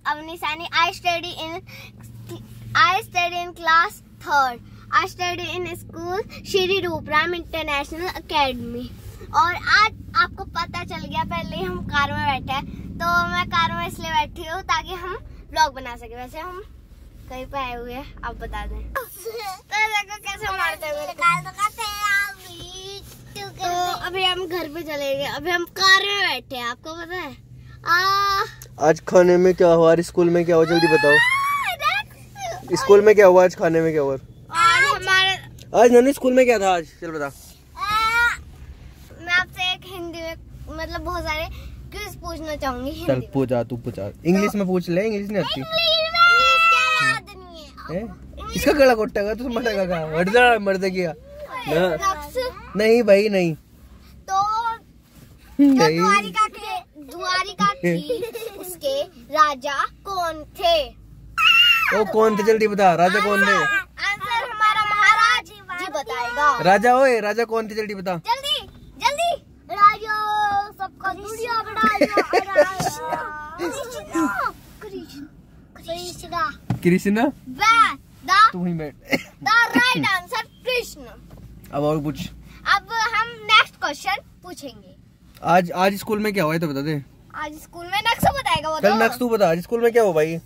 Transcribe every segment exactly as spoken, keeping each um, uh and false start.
Avni Sani. I study in I study in class third. I study in school Shri Rupram International Academy. और आज आपको पता चल गया, पहले हम कार में बैठे हैं, तो मैं कार में इसलिए बैठी हूँ ताकि हम व्लॉग बना सके। वैसे हम कहीं पे आए हुए हैं, आप बता दें। तो देखो कैसे मारते हैं। तो अभी हम घर पे चले गए, अभी हम कार में बैठे हैं, आपको पता है। आ... आज खाने में क्या हुआ, स्कूल में क्या हुआ, जल्दी बताओ। स्कूल में क्या हुआ आज, खाने में क्या हुआ? आज हमारे आज नानी स्कूल में क्या था आज, चल बता। मैं आपसे एक हिंदी में मतलब बहुत सारे क्विज पूछना चाहूंगी। चल पूछा, तू पूछा। इंग्लिश में पूछ ले, इंग्लिश नहीं आती। याद नहीं है। इसका गला कोटेगा तो मरेगा का मर्दा मर्दा किया ना। नहीं भाई नहीं। तो नहीं। द्वारिका के द्वारिका की उसके राजा कौन थे? वो कौन थे, जल्दी बता। राजा कौन थे? आंसर हमारा महाराज जी बताएगा। राजा ओए, राजा कौन थे, जल्दी बता। जल्दी जल्दी। राजा सबका दुनिया कृष्णा। कृष्णा तू ही बैठ। The right answer Krishna. अब और पूछ। अब हम नेक्स्ट क्वेश्चन पूछेंगे। आज आज स्कूल में क्या हुआ है तो बता दे। आज स्कूल में नक्शा बताएगा वो। कल नक्श तू बता, आज स्कूल में क्या हुआ भाई?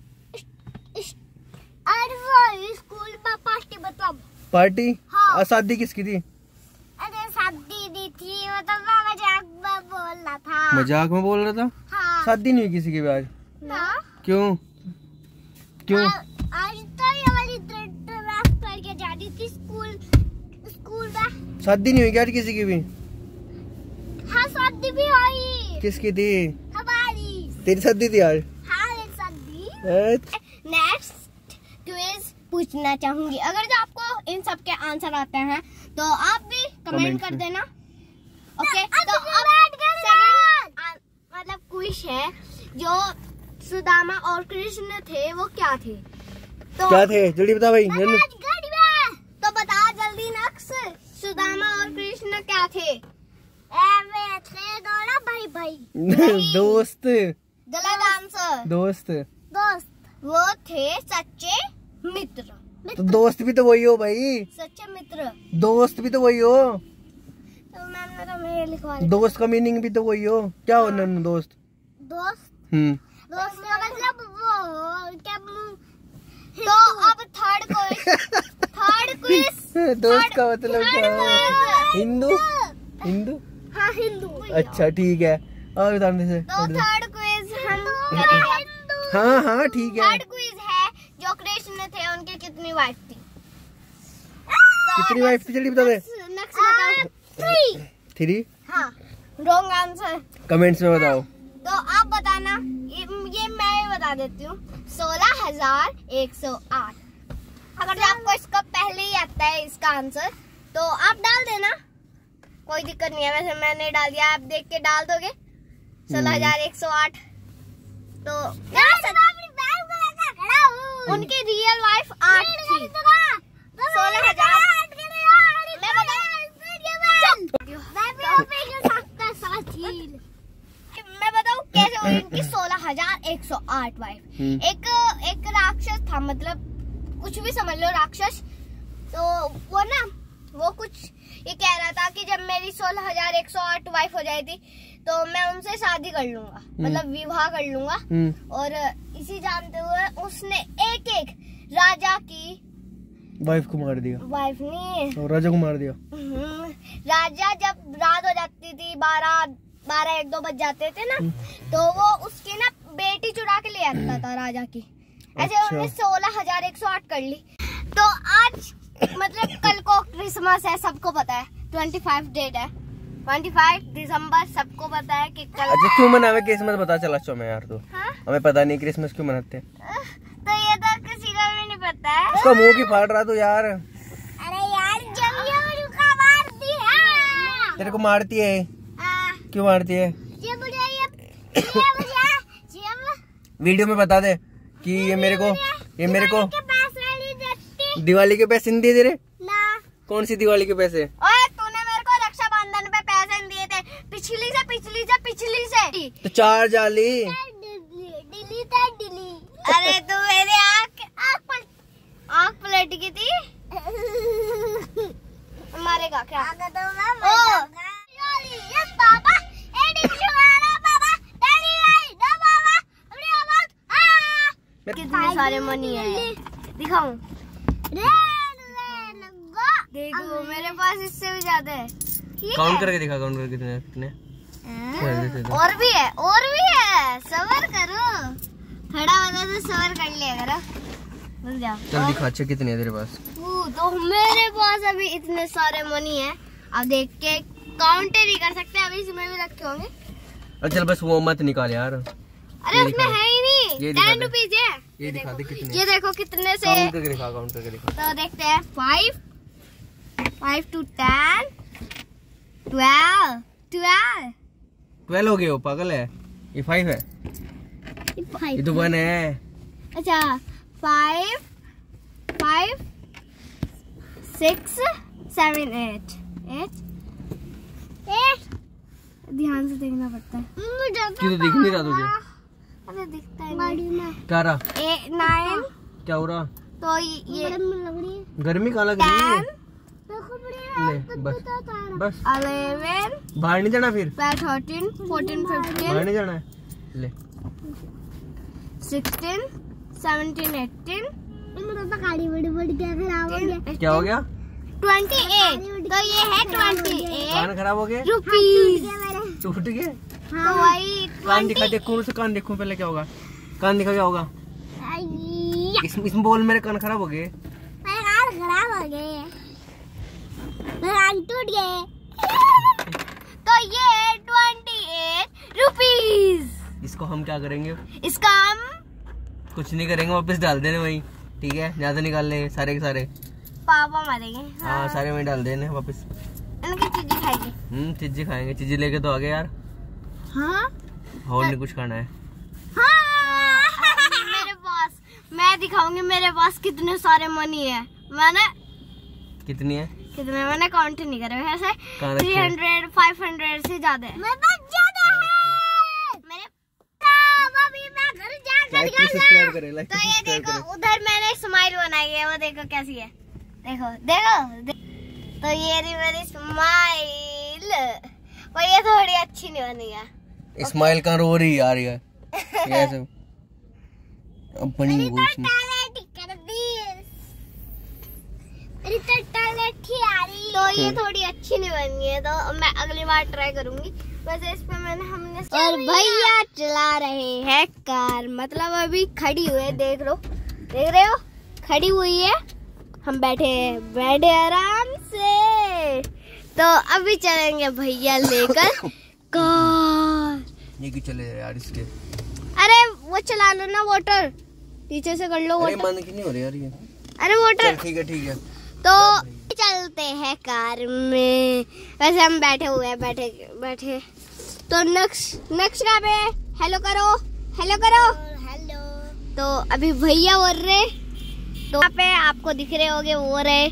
आज वो स्कूल में पार्टी मतलब पार्टी। हाँ। शादी किसकी थी? अरे शादी दी थी, मतलब मैं मजाक में बोल रहा था। मजाक में बोल रहा था? हाँ। शादी नहीं हुई किसी की भी आज? ना। क्यों क्यों? आज तो ये वाली ड्रेस करके जा रही थी स्कूल स्कूल में। शादी नहीं हुई क्या आज किसी की भी? हाँ शादी भी हुई। किसकी थी? हमारी। तेरी शादी थी आज? हाँ मेरी शादी। अच्छा। नेक्स्ट क्विज पूछना चाहूंगी। अगर जो आपको इन सब के आंसर आते हैं तो आप भी कमेंट कर देना। ओके तो अब सेकंड मतलब क्विज है, जो सुदामा और कृष्ण थे वो क्या थे? तो क्या थे, जल्दी बता भाई। तो बता जल्दी नक्श, सुदामा और कृष्ण क्या थे? ए, थे दोनों भाई भाई। दोस्त। गलत आंसर। दोस्त दोस्त वो थे सच्चे मित्र। तो दोस्त भी तो वही हो भाई। सच्चे मित्र। दोस्त भी तो वही हो। तो मैम ने तो मेरे लिखवा दोस्त का मीनिंग भी तो वही हो। क्या हो ना दोस्त? दोस्त हम्म दोस्त का मतलब वो क्या? तो अब थर्ड क्विज थर्ड क्विज दोस्त का मतलब क्या है? हिंदू। हिंदू। हाँ हिंदू। अच्छा ठीक है, और बताने से। तो थर्ड क्विज हम करेंगे। हाँ हाँ ठीक है। थर्ड क्विज है, जो कृष्ण थे उनकी कितनी वाइफ थी? कितनी वाइफ थी, जल्दी बता दे। नेक्स्ट बताओ। थ्री। थ्री। हाँ रॉन्ग आंसर। कमेंट्स में बताओ। तो आप बताना। ये, ये मैं बता देती हूँ। सोलह हजार एक सौ आठ। अगर आपको इसका पहले ही आता है इसका आंसर तो आप डाल देना, कोई दिक्कत नहीं है। वैसे मैंने डाल दिया, आप देख के डाल दोगे। सोलह हजार एक सौ आठ। तो उनकी रियल वाइफ आठ थी। सोलह हजार मैं बताऊँ कैसे हुई इनकी सोलह हजार एक सौ आठ वाइफ। एक एक राक्षस था, मतलब कुछ भी समझ लो राक्षस। तो वो ना वो कुछ ये कह रहा था कि जब मेरी सोलह हजार एक सौ आठ वाइफ हो जाएगी तो मैं उनसे शादी कर लूंगा, मतलब विवाह कर लूंगा। और इसी जानते हुए उसने एक एक राजा की वाइफ को मार दिया। वाइफ नहीं, और राजा को मार दिया। राजा जब रात हो जाती थी, बारह बारह एक दो बज जाते थे ना, तो वो उसकी ना बेटी चुरा के ले आता था राजा की। ऐसे अच्छा। उन्होंने सोलह हजार एक सौ आठ कर ली। तो आज मतलब कल को क्रिसमस है, सबको पता है। पच्चीस डेट है, पच्चीस दिसंबर, सबको पता है कि कल। अच्छा क्यों मनावे क्रिसमस, बता चला चो मैं यार। तो हाँ? हमें पता नहीं क्रिसमस क्यों मनाते हैं। तो ये तो किसी को भी नहीं पता है। उसका मुंह की फाड़ रहा तो यार। अरे यार जब ये उनका मारती है। तेरे को मारती है? आ, क्यों मारती है? ये मुझे ये, ये मुझे जब वीडियो में बता दे कि ये मेरे को ये मेरे को के पास वाली देती दिवाली के पैसे नहीं दे दे रहे। ना। कौन सी दिवाली के पैसे? ओए तूने मेरे को रक्षाबंधन पे पैसे नहीं दिए थे, पिछली से पिछली से पिछली से। तो चार जाली डिलीट है अरे तू मेरी आँख आँख पलट आँख पलट गई थी। मारेगा क्या? ओ यस पापा एडिशन वाला पापा डैडी भाई ना पापा अपनी आवाज आ कितने सारे मनी है दिखाऊं। देखो मेरे पास इससे भी ज्यादा है। काउंट करके दिखा, काउंट करके कितने कितने और भी है और भी है। सबर करो खड़ा वाला तो सबर कर लिया करो। रुक जाओ चल दिखा अच्छे कितने है तेरे पास। तो मेरे पास अभी इतने सारे मनी है। अब देख के काउंट नहीं कर सकते, अभी इसमें भी रखे होंगे। अच्छा चल बस वो मत निकाल यार। अरे उसमें है ही नहीं। टेन रुपीज है। ये दिखा दे कितने। ये देखो कितने से काउंट करके दिखा, काउंट करके दिखा। तो देखते हैं five five two ten twelve twelve twelve हो गए हो, पागल है। ये फाइव है, ये तो वन है। अच्छा five five six seven eight eight eight ध्यान से देखना पड़ता है। क्यों तो दिख नहीं रहा तुझे? अरे दिखता है क्या रहा? एट नाइन क्या हो रहा? तो ये गर्मी कहाँ लग रही है? ले, बस बस अलेवन बाहर नहीं जाना, फिर थर्टीन फोर्टीन फिफ्टीन बाहर नहीं जाना है। ले सिक्सटीन सेवनटीन एटीन क्या हो गया? ट्वेंटी एट तो ये है ट्वेंटी एट कान खराब हो गए, रुपीज टूट गए। तो वही कान दिखा, देखो उसे कान देखो पहले क्या होगा। कान दिखा क्या होगा? इसमें इसमें बोल मेरे कान खराब हो गए। मेरे कान खराब हो गए, मेरे कान टूट गए। तो ये ट्वेंटी एट रुपीज। इसको हम क्या करेंगे? इसका हम कुछ नहीं करेंगे, वापस डाल देने वही। ठीक है, ज्यादा निकाल ले सारे के सारे। पापा मारेंगे। हाँ, हाँ सारे वहीं डाल देने वापस। इनकी चीजें खाएंगे। हम्म चीजें खाएंगे, चीजें लेके तो आगे यार। हाँ और नहीं कुछ खाना है। हाँ मेरे पास मैं दिखाऊंगी मेरे पास कितने सारे मनी है। मैंने कितनी है? कितने मैंने काउंट नहीं करे वैसे। थ्री हंड्रेड फाइव हंड्रेड से ज्यादा है मेरे पास ज्यादा है। मेरे अभी मैं घर जाकर सब्सक्राइब करें, लाइक तो ये देखो उधर मैंने स्माइल बनाई है, वो देखो कैसी है। देखो देखो दे, तो ये रही मेरी स्माइल। पर ये थोड़ी अच्छी नहीं बनी है। स्माइल कहाँ रो रही यार ये ये सब अब बनी वो इसमें। तो ये थोड़ी अच्छी नहीं बनी है, तो मैं अगली बार ट्राई करूंगी। वैसे इस पे मैंने हमने और भैया चला रहे हैं कार, मतलब अभी खड़ी हुई है। देख लो, देख रहे हो खड़ी हुई है। हम बैठे बैठे आराम से। तो अभी चलेंगे भैया लेकर कार। ये क्यों चले यार इसके? अरे वो चला लो ना, वाटर पीछे से कर लो। अरे मन की नहीं हो रही यार ये। अरे वाटर ठीक है ठीक है। तो चलते हैं कार में। वैसे हम बैठे हुए हैं, बैठे बैठे। तो नेक्स्ट नेक्स्ट कहाँ पे? हेलो करो, हेलो करो, हेलो। तो अभी भैया बोल रहे, तो यहाँ पे आपको दिख रहे होंगे वो रहे।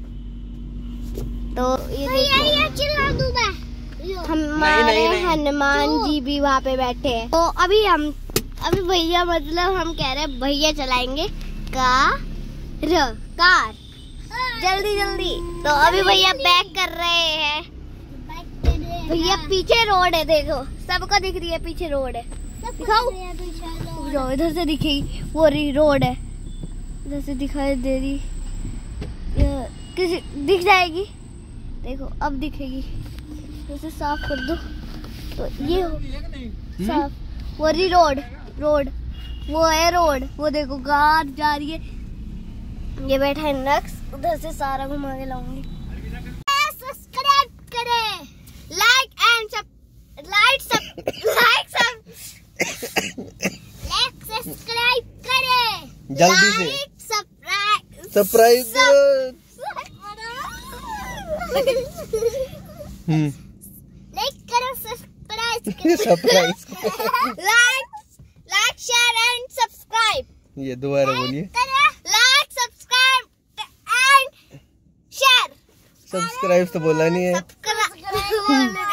तो ये देखो चिल्ला दूं मैं। हमारे हनुमान जी भी वहाँ पे बैठे हैं। तो अभी हम अभी भैया मतलब हम कह रहे हैं भैया चलाएंगे कार कार जल्दी जल्दी। तो अभी भैया बैक कर रहे हैं। भैया पीछे रोड है, देखो सबको दिख रही है पीछे रोड है। दिखाओ जाओ, इधर से दिखेगी वो रही रोड है, इधर से दिखाई दे रही। किसी दिख जाएगी, देखो अब दिखेगी। इसे साफ कर दो तो ये साफ। वो रही रोड रोड वो है रोड, वो देखो कार जा रही है। ये बैठा है नक्स, उधर से सारा घुमा के लाऊंगी। सब्सक्राइब करें, लाइक एंड सब लाइक सब लाइक सब लाइक सब्सक्राइब करें जल्दी से। सब्सक्राइब सरप्राइज हम्म लाइक करो, subscribe surprise like like share and subscribe. ये दोबारा बोलिए। Like subscribe and share. Subscribe तो बोला नहीं है। सब्सक्राइब